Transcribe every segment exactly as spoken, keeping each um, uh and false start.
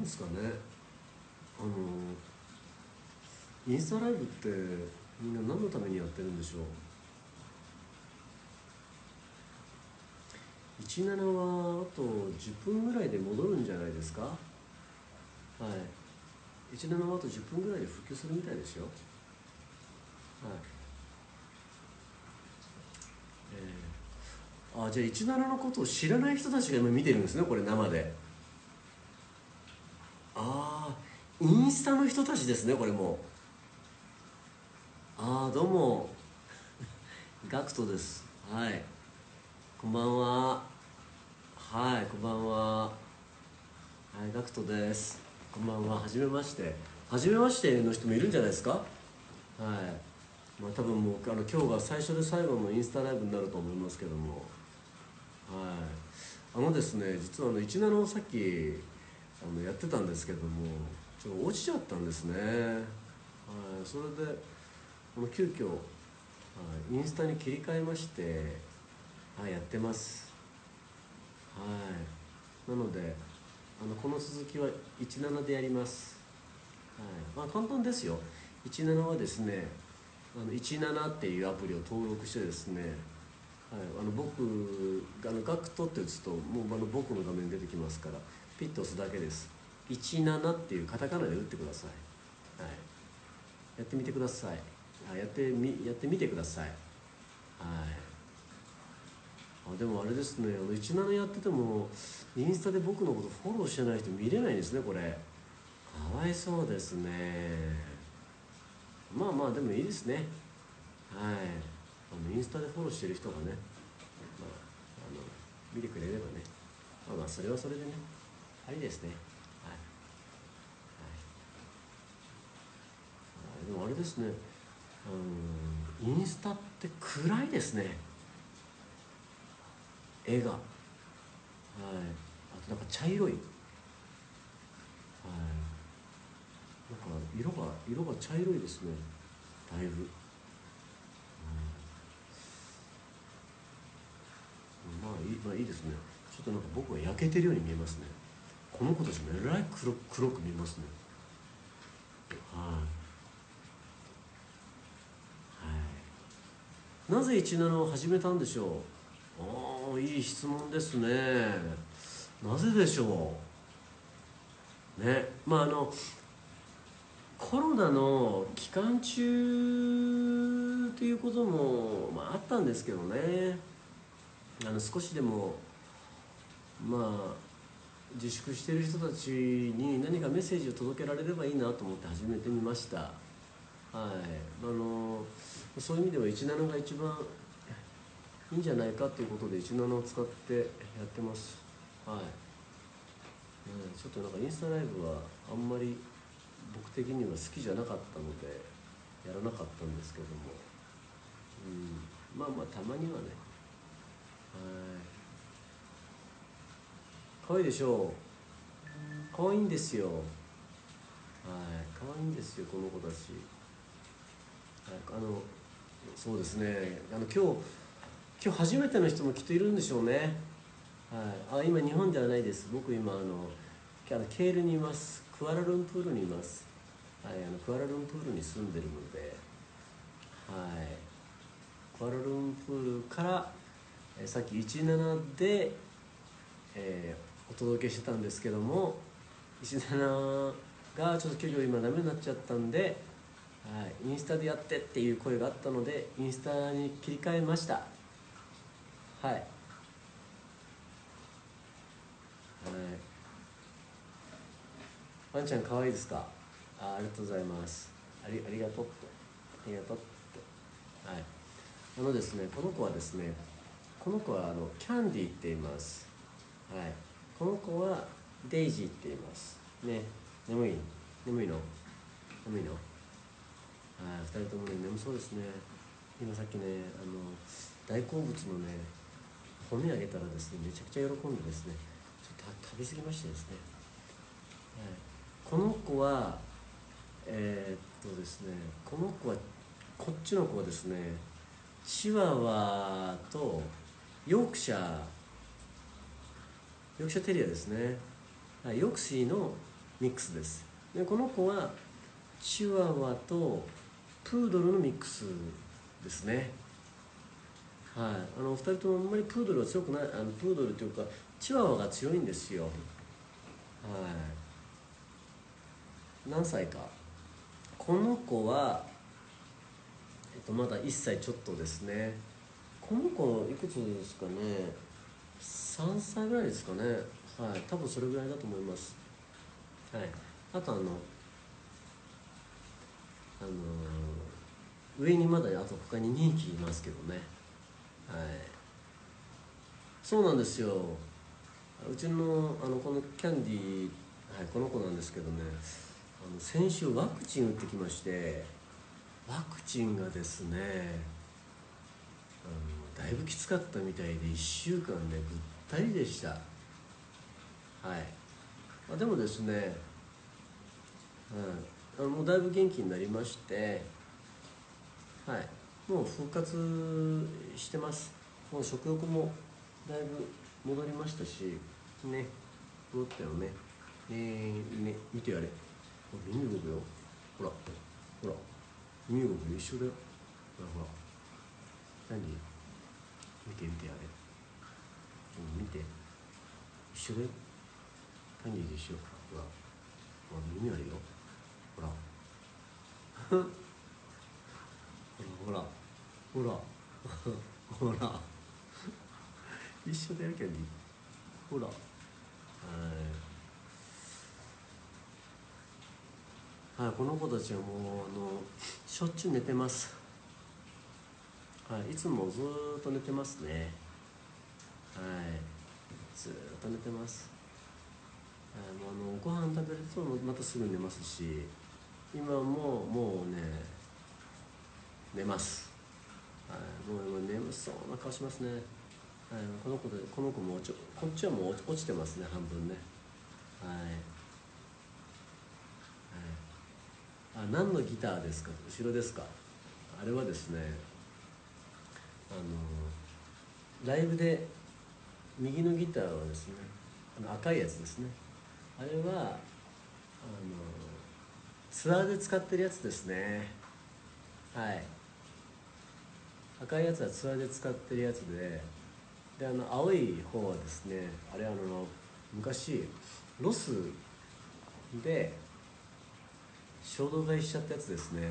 ですかね、あのインスタライブってみんな何のためにやってるんでしょう。じゅうななはあとじゅっぷんぐらいで戻るんじゃないですか。はい、じゅうななはあとじゅっぷんぐらいで復旧するみたいですよ。はい、えー、あ、じゃあじゅうななのことを知らない人たちが今見てるんですね、これ生で。ああ、インスタの人たちですね、これも。ああ、どうもガクトです。はい、こんばんは。はい、こんばんは。はい、ガクトです。こんばんは。はじめまして。はじめましての人もいるんじゃないですか。はい、まあ多分もうあの今日が最初で最後のインスタライブになると思いますけども、はい、あのですね、実はあのじゅうななをさっきあのやってたんですけども、ちょっと落ちちゃったんですね。はい、それでこの急遽、はい、インスタに切り替えまして、はい、やってます。はい、なのであのこの続きはじゅうななでやります。はい、まあ簡単ですよ。じゅうななはですね、あのじゅうななっていうアプリを登録してですね、はい、あの僕あのガクトって打つともうあの僕の画面出てきますから、ピッと押すだけです。じゅうななっていうカタカナで打ってください。はい、やってみてください。あ、やってみやってみてください。はい、あ、でもあれですね、あのじゅうななやっててもインスタで僕のことフォローしてない人見れないんですね、これ。かわいそうですね。まあまあでもいいですね。はい、あのインスタでフォローしてる人がね、まあ、あの見てくれればね、まあまあそれはそれでね、ありですね。はい、はい、でもあれですね、あのインスタって暗いですね、絵が。はい、あとなんか茶色い、はい、なんか色が色が茶色いですね、だいぶ。うん、まあいい、まあいいですね。ちょっとなんか僕は焼けてるように見えますね。この子たちもえらい 黒, 黒く見えますね。はい、はい、なぜじゅうななを始めたんでしょう。ああ、いい質問ですね。なぜでしょうね。まああのコロナの期間中ということも、まあ、あったんですけどね、あの少しでもまあ自粛している人たちに何かメッセージを届けられればいいなと思って始めてみました。はい、あのそういう意味ではじゅうななが一番いいんじゃないかということでじゅうななを使ってやってます。はい、うん、ちょっとなんかインスタライブはあんまり僕的には好きじゃなかったのでやらなかったんですけども、うん、まあまあたまにはね。はい、可愛いでしょう。可愛いんですよ。はい、可愛いんですよこの子たち。はい、あのそうですね、あの今日今日初めての人もきっといるんでしょうね。はい、あ、今日本ではないです。僕今あのあのケールにいます。クアラルンプールにいます。はい、あのクアラルンプールに住んでるので、はい、クアラルンプールからえさっきじゅうななで、えーお届けしてたんですけども、じゅうなながちょっと急遽今ダメになっちゃったんで、はい、インスタでやってっていう声があったのでインスタに切り替えました。はい、はい、ワンちゃん可愛いですか。あ、ありがとうございます。ありありがとうってありがとうって。はい、あのですね、この子はですね、この子はあのキャンディーって言います。はい、この子はデイジーって言いますね。眠い眠いの眠いの。はい、ふたりともね眠そうですね。今さっきね、あの大好物のね骨あげたらですね、めちゃくちゃ喜んでですね、ちょっと食べ過ぎましてですね、はい、この子はえー、っとですねこの子はこっちの子はですね、チワワとヨークシャーヨークシャーテリアですね。はい、ヨクシーのミックスです。でこの子はチワワとプードルのミックスですね。はい、あのふたりともあんまりプードルは強くない、あのプードルというかチワワが強いんですよ。はい、何歳か、この子は、えっと、まだいっさいちょっとですね。この子いくつですかね、さんさいぐらいですかね。はい、多分それぐらいだと思います。はい、あとあのあのー上にまだあと他ににひきいますけどね。はい、そうなんですよ。うちのあのこのキャンディー、はい、この子なんですけどね、あの先週ワクチン打ってきまして、ワクチンがですね、あのだいぶきつかったみたいでいっしゅうかんでぐったりでした。はい、あでもですね、うん、あのもうだいぶ元気になりまして、はい、もう復活してます。もう食欲もだいぶ戻りましたしね、戻ったよね。えー、ね、見てやれ。耳動くよ。ほら、ほら、耳動くよ。一緒だよ。ほらほら。何見て見てあれ。うん、見て。一緒だよ。何で一緒。ほら。ほら、耳あるよ。ほら。ほら。ほら。ほら。ほら。一緒だよ、キャンディー。ほら。はい。はい、この子たちはもう、あの、しょっちゅう寝てます。はい、いつもずーっと寝てますね。はい、ずーっと寝てます。はい、もうあのご飯食べるとまたすぐ寝ますし、今ももうね寝ます。はい、もう眠そうな顔しますね。はい、この子でこの子もちょこっちはもう落ちてますね、半分ね。はい、はい、あ、何のギターですか、後ろですか。あれはですね、あのライブで右のギターはですね、あの赤いやつですね。あれはあのツアーで使ってるやつですね。はい、赤いやつはツアーで使ってるやつで、であの青い方はですね、あれあの昔ロスで衝動買いしちゃったやつですね。はい、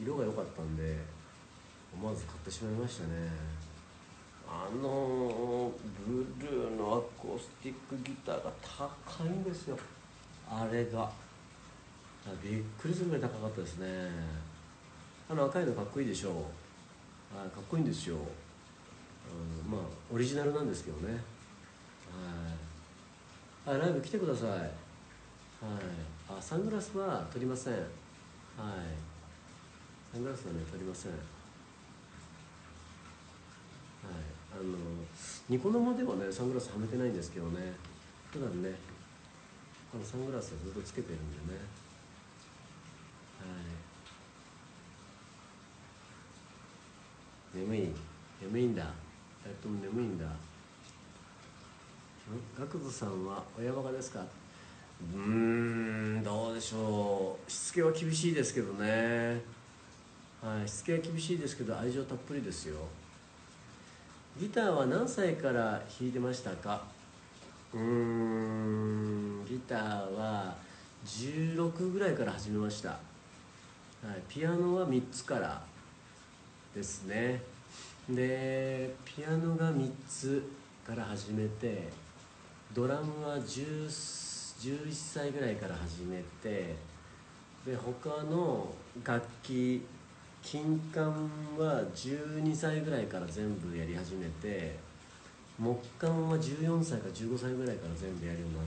色が良かったんで思わず買ってしまいましたね。あのブルーのアコースティックギターが高いんですよ、あれが。びっくりするぐらい高かったですね。あの赤いのかっこいいでしょう。はい、かっこいいんですよ。あのまあオリジナルなんですけどね。はい、あ、ライブ来てください。はい、あ、サングラスは取りません。はい、サングラスはね取りません。はい、あのニコ生ではねサングラスはめてないんですけどね、普段ねあのサングラスはずっとつけてるんでね。はい、眠い眠いんだ、ふたりとも眠いんだ。ガクズさんは親バカですか。うーん、どうでしょう、しつけは厳しいですけどね。はい、しつけは厳しいですけど愛情たっぷりですよ。ギターは何歳から弾いてましたか。うーん、ギターはじゅうろくぐらいから始めました。はい、ピアノはみっつからですね。でピアノがみっつから始めて、ドラムはじゅう、じゅういっさいぐらいから始めて、で他の楽器、金管はじゅうにさいぐらいから全部やり始めて、木管はじゅうよんさいかじゅうごさいぐらいから全部やるようになって、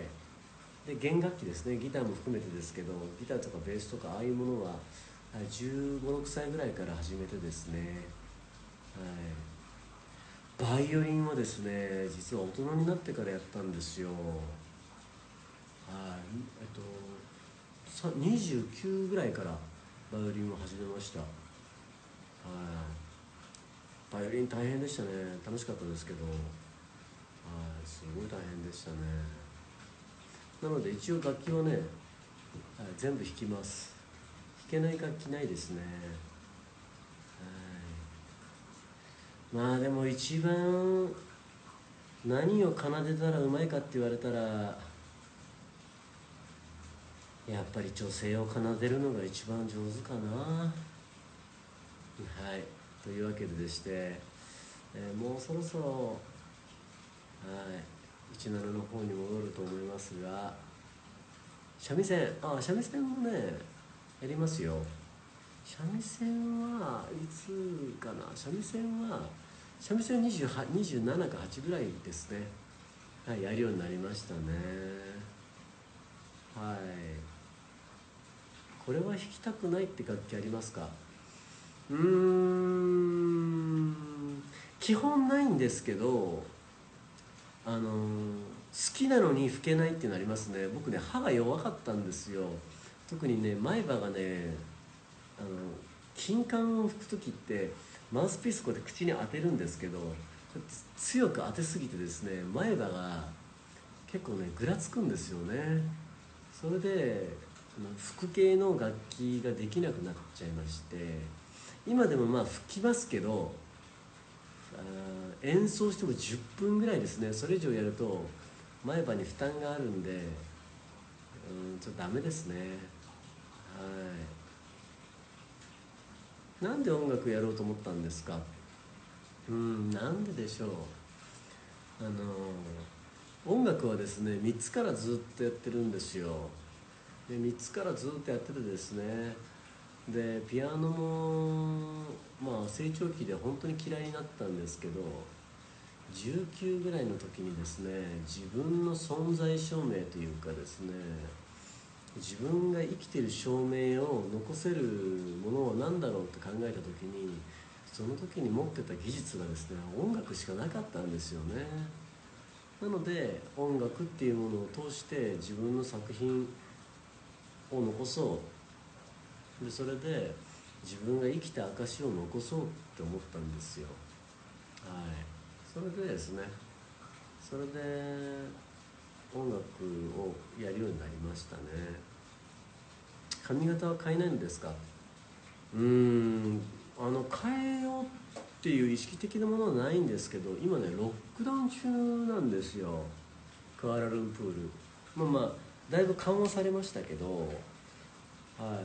で弦楽器ですね、ギターも含めてですけど、ギターとかベースとかああいうものはじゅうご、ろくさいぐらいから始めてですね。はい、バイオリンはですね実は大人になってからやったんですよ。はい、えっとさにじゅうきゅうぐらいからバイオリンを始めました。はい、バイオリン大変でしたね。楽しかったですけど、はい、すごい大変でしたね。 なので一応楽器はね、はい、全部弾きます。弾けない楽器ないですね。はい、まあでも一番何を奏でたらうまいかって言われたら、やっぱり女性を奏でるのが一番上手かな。はい、というわけででして、えー、もうそろそろ、はい、いちななの方に戻ると思いますが、三味線、あ、三味線もねやりますよ。三味線はいつかな。三味線は三味線にじゅうはち、にじゅうななかはちぐらいですね。はい、やるようになりましたね。はい。これは弾きたくないって楽器ありますか？うーん、基本ないんですけど、あのー、好きなのに吹けないっていうのありますね。僕ね、歯が弱かったんですよ。特にね、前歯がね、あの金管を吹く時ってマウスピースこうやって口に当てるんですけど、強く当てすぎてですね、前歯が結構ねぐらつくんですよね。それで吹く系の楽器ができなくなっちゃいまして、今でもまあ吹きますけど、あ演奏してもじゅっぷんぐらいですね。それ以上やると前歯に負担があるんで、うん、ちょっとダメですね。はい。なんで音楽やろうと思ったんですか？うん、なんででしょう。あの音楽はですね、みっつからずっとやってるんですよ。でみっつからずっとやっててですね、でピアノもまあ成長期で本当に嫌いになったんですけど、じゅうきゅうぐらいの時にですね、自分の存在証明というかですね、自分が生きてる証明を残せるものは何だろうって考えた時に、その時に持ってた技術がですね、音楽しかなかったんですよね。なので音楽っていうものを通して自分の作品を残そうで、それで自分が生きた証を残そうって思ったんですよ。はい。それでですね、それで音楽をやるようになりましたね。髪型は変えないんですか？うーん、あの変えようっていう意識的なものはないんですけど、今ねロックダウン中なんですよ、クアラルンプール。まあまあだいぶ緩和されましたけど、はい、あのね、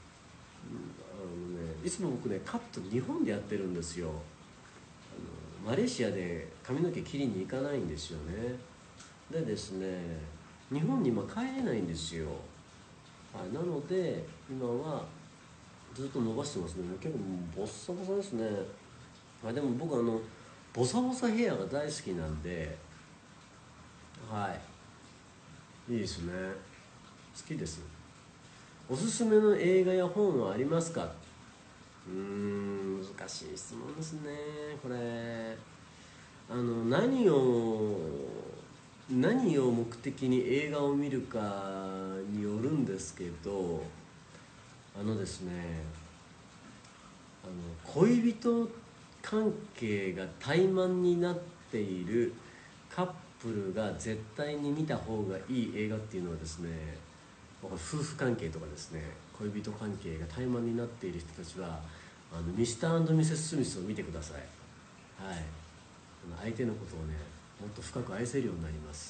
いつも僕ねカット日本でやってるんですよ。あのマレーシアで髪の毛切りに行かないんですよね。でですね、日本に今帰れないんですよ。はい、なので今はずっと伸ばしてますね。結構もうボッサボサですね。あ、でも僕あのボサボサヘアが大好きなんで、はい、いいですね。好きです。おすすめの映画や本はありますか？うーん、難しい質問ですねこれ。あの何を何を目的に映画を見るかによるんですけど、あのですね、あの恋人関係が怠慢になっているカップルが絶対に見た方がいい映画っていうのはですね、夫婦関係とかですね、恋人関係が怠慢になっている人たちはあのミスター&ミセス・スミスを見てください。はい、相手のことをねもっと深く愛せるようになります。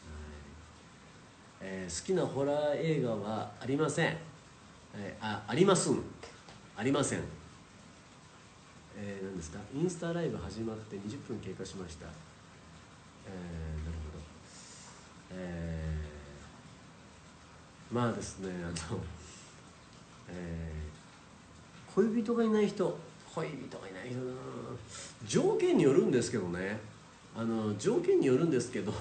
はい、えー、好きなホラー映画はありません。はい、あ、ありますんありません。えー、何ですか、インスタライブ始まってにじゅっぷん経過しました。えー、なるほど。えー、まあですね、あの、えー、恋人がいない人恋人がいない人な、条件によるんですけどね、あの条件によるんですけど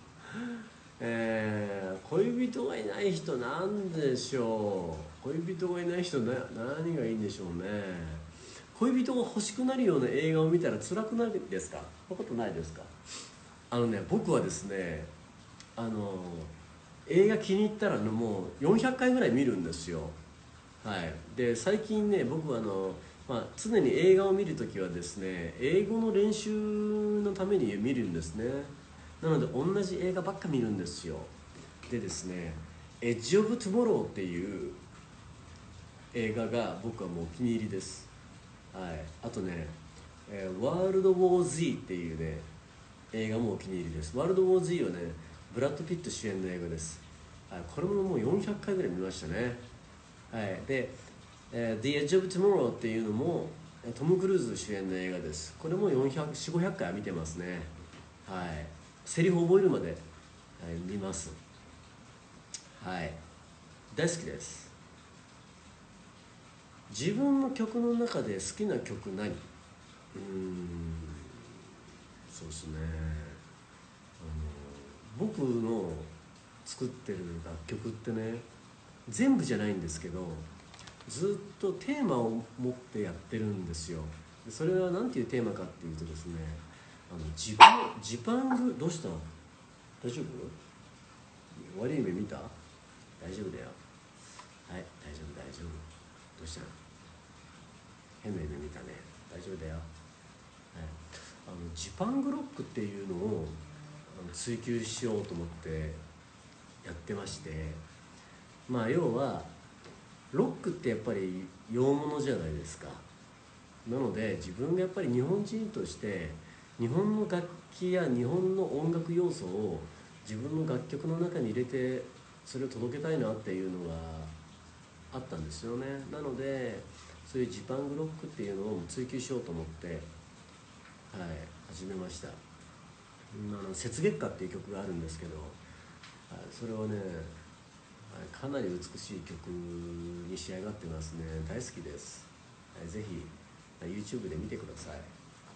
えー、恋人がいない人なんでしょう。恋人がいない人な、何がいいんでしょうね。恋人が欲しくなるような映画を見たら辛くないですか？そんなことないですか？あのね、僕はですね、あの映画気に入ったらもうよんひゃっかいぐらい見るんですよ。はい。で最近ね、僕はあの、まあ、常に映画を見るときはですね、英語の練習のために見るんですね。なので同じ映画ばっか見るんですよ。 でですね、エッジ・オブ・トゥモローっていう映画が僕はもうお気に入りです。はい、あとね、えーワールド・ウォー・Z っていうね映画もお気に入りです。ワールド・ウォー・Z はね、ブラッド・ピット主演の映画です。はい、これももうよんひゃっかいぐらい見ましたね。はい、で、えー The Edge of Tomorrow っていうのもトム・クルーズ主演の映画です。これもよんひゃく、よんひゃく、ごひゃっかいは見てますね。はい、セリフ覚えるまで、はい、見ます。はい、大好きです。自分の曲の中で好きな曲何？うーん、そうですね、あの僕の作ってる楽曲ってね、全部じゃないんですけど、ずっとテーマを持ってやってるんですよ。でそれは何ていうテーマかっていうとですね、あのジパジパング、どうした？大丈夫？悪い目見た？大丈夫だよ。はい、大丈夫大丈夫。どうしたの？変な夢見たね。大丈夫だよ。はい、あのジパングロックっていうのをあの追求しようと思ってやってまして、まあ要はロックってやっぱり洋物じゃないですか。なので自分がやっぱり日本人として日本の楽器や日本の音楽要素を自分の楽曲の中に入れてそれを届けたいなっていうのがあったんですよね。なのでそういうジパングロックっていうのを追求しようと思って、はい、始めました。うんあの雪月花っていう曲があるんですけど、はい、それはね、はい、かなり美しい曲に仕上がってますね。大好きです。はい、ぜひ YouTube で見てください。はい、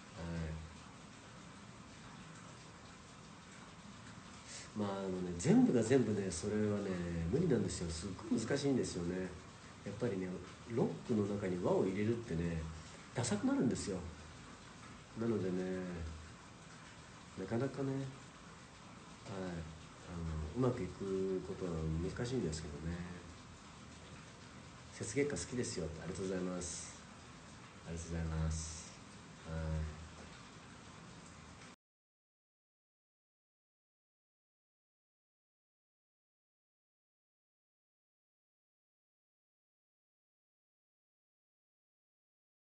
まああのね、全部が全部ねそれはね無理なんですよ。すっごい難しいんですよね。やっぱりね、ロックの中に和を入れるってねダサくなるんですよ。なのでね、なかなかね、はい、あのうまくいくことは難しいんですけどね。雪月花好きですよ。ありがとうございます。ありがとうございます。はい。